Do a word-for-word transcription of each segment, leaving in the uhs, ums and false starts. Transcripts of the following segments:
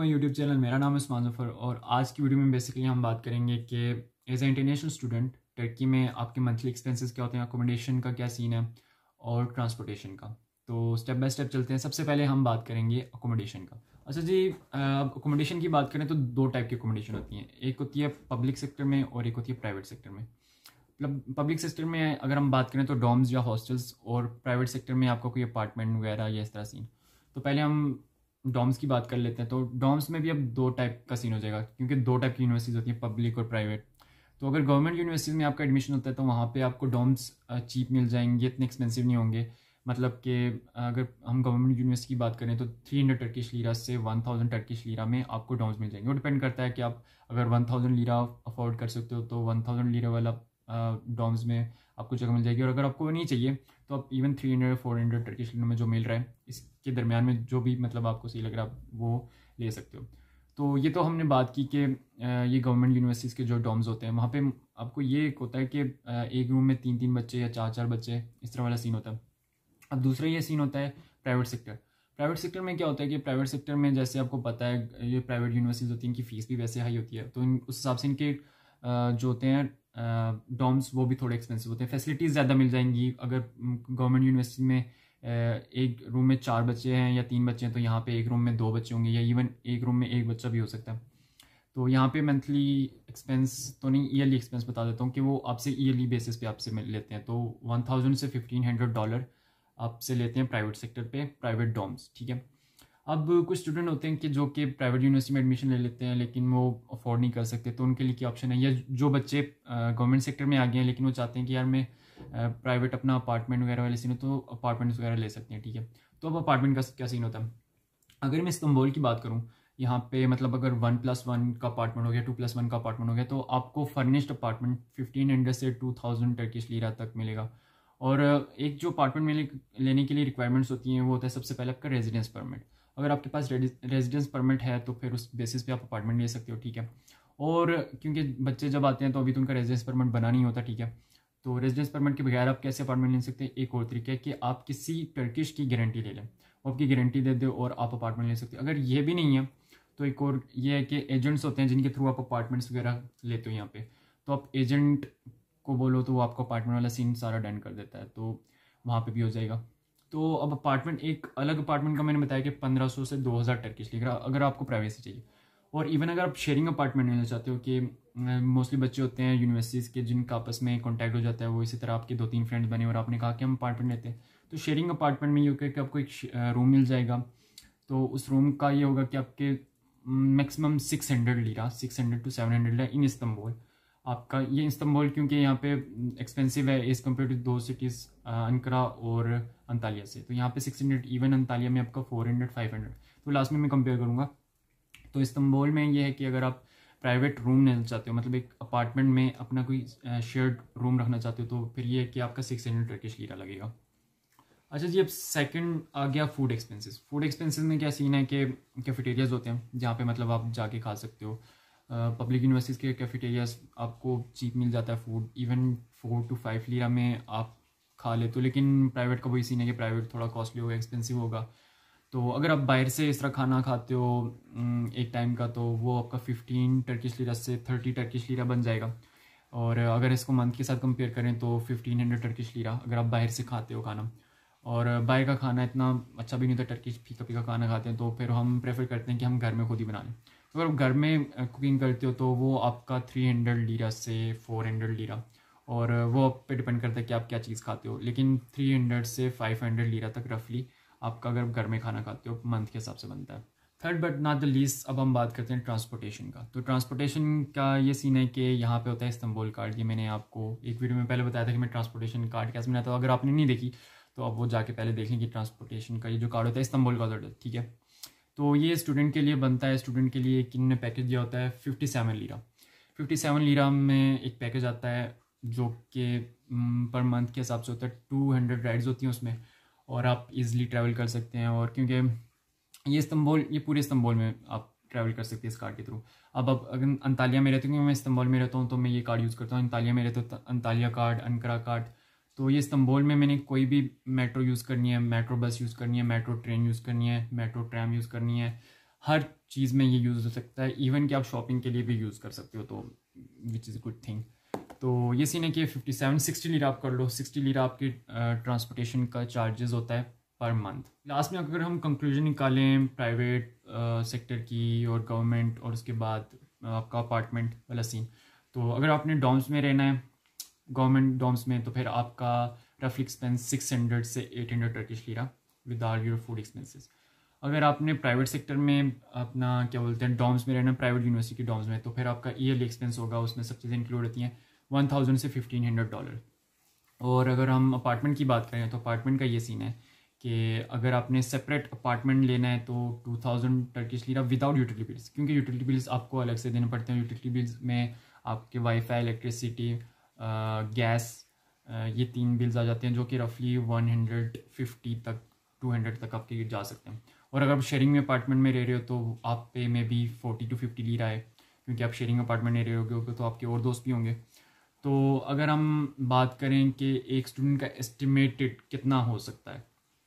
My YouTube channel. मेरा नाम है उस्मान ज़फ़र और आज की वीडियो में बेसिकली हम बात करेंगे कि as a international student Turkey में आपके मंथली एक्सपेंसेस क्या होते हैं, अकोमोडेशन का क्या सीन है और ट्रांसपोर्टेशन का। तो स्टेप बाय स्टेप चलते हैं। सबसे पहले हम बात करेंगे अकोमोडेशन का। अच्छा जी, अकोमोडेशन की बात करें तो दो टाइप की अकोमोडेशन होती हैं। एक होती है पब्लिक सेक्टर में और एक होती है प्राइवेट सेक्टर में। मतलब पब्लिक सेक्टर में अगर हम बात करें तो डॉम्स या हॉस्टल्स, और प्राइवेट सेक्टर में आपका कोई अपार्टमेंट वगैरह या इस तरह सीन। तो पहले हम डॉम्स की बात कर लेते हैं। तो डॉम्स में भी अब दो टाइप का सीन हो जाएगा, क्योंकि दो टाइप की यूनिवर्सिटीज़ होती हैं, पब्लिक और प्राइवेट। तो अगर गवर्नमेंट यूनिवर्सिटीज़ में आपका एडमिशन होता है तो वहाँ पे आपको डॉम्स चीप मिल जाएंगे, इतने एक्सपेंसिव नहीं होंगे। मतलब कि अगर हम गवर्नमेंट यूनिवर्सिटी की बात करें तो थ्री हंड्रेड टर्किश लीरा से वन थाउजेंड टर्किश लीरा में आपको डॉम्स मिल जाएंगे। वो डिपेंड करता है कि आप अगर वन थाउजेंड लीरा अफोर्ड कर सकते हो तो वन थाउजेंड लीरा वाला डॉम्स में आपको जगह मिल जाएगी। और अगर आपको नहीं चाहिए तो आप even three hundred four hundred Turkish lira में जो मिल रहा है इसके दरमियान में जो भी मतलब आपको सही लग रहा है आप वो ले सकते हो। तो ये तो हमने बात की कि ये गवर्नमेंट यूनिवर्सिटीज़ के जो डॉम्स होते हैं वहाँ पे आपको ये एक होता है कि एक रूम में तीन तीन बच्चे या चार चार बच्चे, इस तरह वाला सीन होता है। अब दूसरा ये सीन होता है प्राइवेट सेक्टर। प्राइवेट सेक्टर में क्या होता है कि प्राइवेट सेक्टर में जैसे आपको पता है ये प्राइवेट यूनिवर्सिटीज़ होती हैं, इनकी फ़ीस भी वैसे हाई होती है। तो इन उस हिसाब से इनके जो होते हैं डॉम्स वो भी थोड़े एक्सपेंसिव होते हैं। फैसिलिटीज़ ज़्यादा मिल जाएंगी। अगर गवर्नमेंट यूनिवर्सिटी में एक रूम में चार बच्चे हैं या तीन बच्चे हैं तो यहाँ पे एक रूम में दो बच्चे होंगे, या इवन एक रूम में एक बच्चा भी हो सकता है। तो यहाँ पे मंथली एक्सपेंस तो नहीं, ईयरली एक्सपेंस बता देता हूँ कि वो आपसे ईयरली बेसिस पे आपसे लेते हैं। तो वन थाउजेंड से फिफ्टीन हंड्रेड डॉलर आपसे लेते हैं प्राइवेट सेक्टर पे, प्राइवेट डॉम्स, ठीक है। अब कुछ स्टूडेंट होते हैं कि जो कि प्राइवेट यूनिवर्सिटी में एडमिशन ले लेते हैं लेकिन वो अफोर्ड नहीं कर सकते, तो उनके लिए क्या ऑप्शन है। या जो बच्चे गवर्नमेंट सेक्टर में आ गए हैं लेकिन वो चाहते हैं कि यार मैं प्राइवेट अपना अपार्टमेंट वगैरह वाले सीन हो, तो अपार्टमेंट्स वगैरह ले सकते हैं, ठीक है। तो अब अपार्टमेंट का क्या सीन होता है। अगर मैं इस्तांबुल की बात करूँ, यहाँ पे मतलब अगर वन प्लस वन का अपार्टमेंट हो गया, टू प्लस वन का अपार्टमेंट हो गया, तो आपको फर्निश्ड अपार्टमेंट फिफ्टीन हंड्रेड से टू थाउजेंड टर्किश लीरा तक मिलेगा। और एक जो अपार्टमेंट में लेने के लिए रिक्वायरमेंट्स होती हैं वो होता है सबसे पहले आपका रेजिडेंस परमिट। अगर आपके पास रेजिडेंस परमिट है तो फिर उस बेसिस पे आप अपार्टमेंट ले सकते हो, ठीक है। और क्योंकि बच्चे जब आते हैं तो अभी तो उनका रेजिडेंस परमिट बना नहीं होता, ठीक है। तो रेजिडेंस परमिट के बगैर आप कैसे अपार्टमेंट ले सकते हैं। एक और तरीका है कि आप किसी टर्किश की गारंटी ले लें, वो आपकी गारंटी दे दे और आप अपार्टमेंट ले सकते हो। अगर ये भी नहीं है तो एक और ये है कि एजेंट्स होते हैं जिनके थ्रू आप अपार्टमेंट्स वगैरह लेते हो यहाँ पे। तो आप एजेंट को बोलो तो वो आपको अपार्टमेंट वाला सीन सारा डन कर देता है, तो वहाँ पे भी हो जाएगा। तो अब अपार्टमेंट, एक अलग अपार्टमेंट का मैंने बताया कि पंद्रह सौ से दो हज़ार टर्किश लीरा अगर आपको प्राइवेसी चाहिए। और इवन अगर आप शेयरिंग अपार्टमेंट लेना चाहते हो, कि मोस्टली बच्चे होते हैं यूनिवर्सिटीज़ के जिनका आपस में कॉन्टैक्ट हो जाता है, वो इसी तरह आपके दो तीन फ्रेंड्स बने और आपने कहा कि हम अपार्टमेंट लेते हैं, तो शेयरिंग अपार्टमेंट में ये होगा कि आपको एक रूम मिल जाएगा। तो उस रूम का ये होगा कि आपके maximum six hundred lira, six hundred to seven hundred lira in Istanbul आपका। ये इस्तांबुल क्योंकि यहाँ पे एक्सपेंसिव है एज़ कम्पेयर टू दो सिटीज़ अंकारा और अंतालिया से, तो यहाँ पे सिक्स हंड्रेड, इवन अंतालिया में आपका फोर हंड्रेड फाइव हंड्रेड। तो लास्ट में मैं कंपेयर करूँगा। तो इस्तांबुल में ये है कि अगर आप प्राइवेट रूम लेना चाहते हो, मतलब एक अपार्टमेंट में अपना कोई शेयर्ड रूम रखना चाहते हो, तो फिर ये है कि आपका सिक्स हंड्रेड टर्किश लीरा लगेगा। अच्छा जी, अब सेकंड आ गया फूड एक्सपेंसेस। फूड एक्सपेंसेस में क्या सीन है कि कैफेटेरियाज होते हैं जहाँ पे मतलब आप जाके खा सकते हो। पब्लिक यूनिवर्सिटीज़ के कैफेटेरियाज आपको चीप मिल जाता है food, even four to five lira में आप खा लेते हो। लेकिन प्राइवेट का वही सीन है कि प्राइवेट थोड़ा कॉस्टली होगा, एक्सपेंसिव होगा। तो अगर आप बाहर से इस तरह खाना खाते हो एक टाइम का, तो वो आपका फिफ्टीन टर्किश लीरा से थर्टी टर्किश लीरा बन जाएगा। और अगर इसको मंथ के साथ कंपेयर करें तो फिफ्टीन हंड्रेड टर्किश लीरा अगर आप बाहर से खाते हो खाना। और बाहर का खाना इतना अच्छा भी नहीं होता, टर्किश फीका फीका खाना खाते हैं, तो फिर हम प्रेफर करते हैं कि हम घर में खुद ही बना लें। तो अगर घर में कुकिंग करते हो तो वो आपका थ्री हंड्रेड लीरा से फोर हंड्रेड लीरा, और वो आप पे डिपेंड करता है कि आप क्या चीज़ खाते हो। लेकिन थ्री हंड्रेड से फाइव हंड्रेड लीरा तक रफली आपका अगर घर में खाना खाते हो मंथ के हिसाब से बनता है। Third but not the least, अब हम बात करते हैं ट्रांसपोर्टेशन का। तो ट्रांसपोर्टेशन का ये सीन है कि यहाँ पे होता है इस्तांबुल कार्ड। ये मैंने आपको एक वीडियो में पहले बताया था कि मैं ट्रांसपोर्टेशन कार्ड कैसे बनाता हूँ। अगर आपने नहीं देखी तो आप वो जाके पहले देख लें कि ट्रांसपोर्टेशन का ये जो कार्ड होता है इस्तांबुल का होता है, ठीक है। तो ये स्टूडेंट के लिए बनता है। स्टूडेंट के लिए किन्होंने पैकेज दिया होता है fifty seven lira. Fifty seven lira में एक पैकेज आता है जो कि पर मंथ के हिसाब से होता है। टू हंड्रेड राइड्स होती हैं उसमें और आप इजीली ट्रैवल कर सकते हैं। और क्योंकि ये इस्तांबुल, ये पूरे इस्तांबुल में आप ट्रैवल कर सकते हैं इस कार्ड के थ्रू। अब अब अगर अंतालिया में रहते हो, क्योंकि मैं इस्तांबुल में रहता हूँ तो मैं ये कार्ड यूज़ करता हूँ। अंतालिया में रहते हो तो अंतालिया कार्ड, अंकारा कार्ड। तो ये इस्तांबुल में मैंने कोई भी मेट्रो यूज़ करनी है, मेट्रो बस यूज़ करनी है, मेट्रो ट्रेन यूज़ करनी है, मेट्रो ट्रैम यूज़ करनी है, हर चीज़ में ये यूज़ हो सकता है, इवन कि आप शॉपिंग के लिए भी यूज़ कर सकते हो, तो which is a good thing. तो ये सीन है कि फिफ्टी सेवन सिक्सटी लीरा आप कर लो, सिक्सटी लीरा आपकी ट्रांसपोर्टेशन का चार्जेस होता है पर मंथ। लास्ट में अगर हम कंक्लूजन निकालें प्राइवेट सेक्टर की और गवर्नमेंट और उसके बाद आपका अपार्टमेंट वाला सीन, तो अगर आपने डॉम्स में रहना है गवर्नमेंट डॉम्स में, तो फिर आपका रफली एक्सपेंस सिक्स हंड्रेड से eight hundred Turkish lira with all your food expenses. अगर आपने प्राइवेट सेक्टर में अपना क्या बोलते हैं डॉम्स में रहना, प्राइवेट यूनिवर्सिटी के डॉम्स में, तो फिर आपका ईयरली एक्सपेंस होगा, उसमें सब चीज़ें इंक्लूड होती हैं वन थाउजेंड से फिफ्टीन हंड्रेड डॉलर। और अगर हम अपार्टमेंट की बात करें तो अपार्टमेंट का ये सीन है कि अगर आपने सेपरेट अपार्टमेंट लेना है तो two thousand Turkish lira without utility bills, क्योंकि यूटिलिटी बिल्स आपको अलग से देने पड़ते हैं। यूटिलिटी बिल्स में आपके वाईफाई, इलेक्ट्रिसिटी, गैस, ये तीन बिल्स आ जाते हैं जो कि रफली वन हंड्रेड फिफ्टी तक टू हंड्रेड तक आपके जा सकते हैं। और अगर आप शेयरिंग में अपार्टमेंट में रह रहे हो तो आप पे में भी फोर्टी टू फिफ्टी लीरा है, क्योंकि आप शेयरिंग अपार्टमेंट में रह रहे होगे तो आपके और दोस्त भी होंगे। तो अगर हम बात करें कि एक स्टूडेंट का एस्टिमेटेड कितना हो सकता है,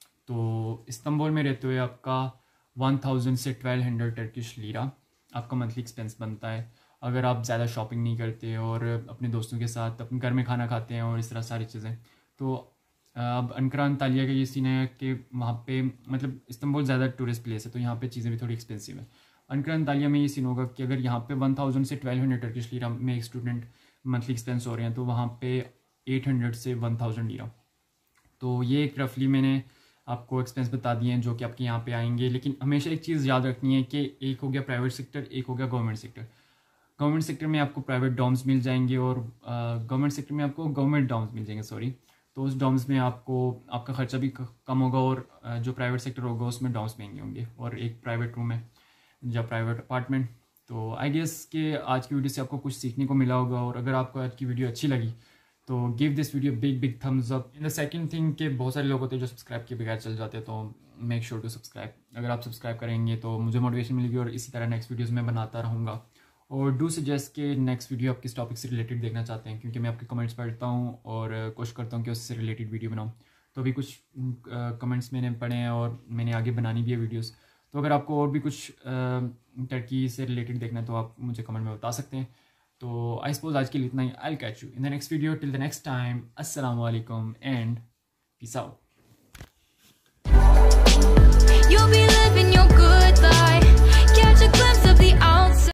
तो इस्तांबुल में रहते हुए आपका वन थाउजेंड से ट्वेल्व हंड्रेड टर्किश लीरा आपका मंथली एक्सपेंस बनता है, अगर आप ज़्यादा शॉपिंग नहीं करते और अपने दोस्तों के साथ अपने घर में खाना खाते हैं और इस तरह सारी चीज़ें। तो अब अनकरा अंतालिया का ये सीन है कि वहाँ पे मतलब इस्तांबुल ज़्यादा टूरिस्ट प्लेस है, तो यहाँ पे चीज़ें भी थोड़ी एक्सपेंसिव है। अनकरा अंतालिया में ये सीन होगा कि अगर यहाँ पे वन थाउजेंड से ट्वेल्व हंड्रेड टर्किश लीरा में एक स्टूडेंट मंथली एक्सपेंस हो रहे हैं, तो वहाँ पे एट हंड्रेड से वन थाउजेंड लीरा। तो ये एक रफली मैंने आपको एक्सपेंस बता दिए हैं जो कि आपके यहाँ पे आएंगे। लेकिन हमेशा एक चीज़ याद रखनी है कि एक हो गया प्राइवेट सेक्टर, एक हो गया गवर्नमेंट सेक्टर। गवर्नमेंट सेक्टर में आपको प्राइवेट डॉम्स मिल जाएंगे और गवर्नमेंट सेक्टर में आपको गवर्नमेंट डॉम्स मिल जाएंगे सॉरी तो उस डॉम्स में आपको आपका खर्चा भी कम होगा, और जो प्राइवेट सेक्टर होगा उसमें डॉम्स महंगे होंगे और एक प्राइवेट रूम है या प्राइवेट अपार्टमेंट। तो आई गेस कि आज की वीडियो से आपको कुछ सीखने को मिला होगा, और अगर आपको आज की वीडियो अच्छी लगी तो give this video big big thumbs up. In the second thing कि बहुत सारे लोग होते हैं जो सब्सक्राइब के बगैर चल जाते हैं, तो मेक श्योर टू सब्सक्राइब। अगर आप सब्सक्राइब करेंगे तो मुझे मोटिवेशन मिलेगी और इसी तरह नेक्स्ट वीडियोज़ में बनाता रहूँगा। और डू सजेस्ट कि नेक्स्ट वीडियो आप किस टॉपिक से रिलेटेड देखना चाहते हैं, क्योंकि मैं आपके कमेंट्स पढ़ता हूँ और कोशिश करता हूँ कि उससे रिलेटेड वीडियो बनाऊँ। तो अभी कुछ कमेंट्स मैंने पढ़े हैं और मैंने आगे बनानी भी है वीडियोस। तो अगर आपको और भी कुछ टर्की से रिलेटेड देखना है तो आप मुझे कमेंट में बता सकते हैं। तो आई सपोज आज के लिए इतना ही। I will catch you in the next video. Till the next time, अस्सलाम वालेकुम एंड पीस आउट।